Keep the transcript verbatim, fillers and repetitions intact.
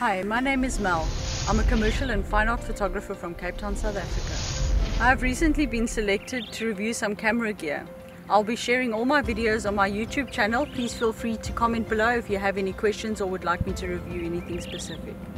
Hi, my name is Mel. I'm a commercial and fine art photographer from Cape Town, South Africa. I have recently been selected to review some camera gear. I'll be sharing all my videos on my YouTube channel. Please feel free to comment below if you have any questions or would like me to review anything specific.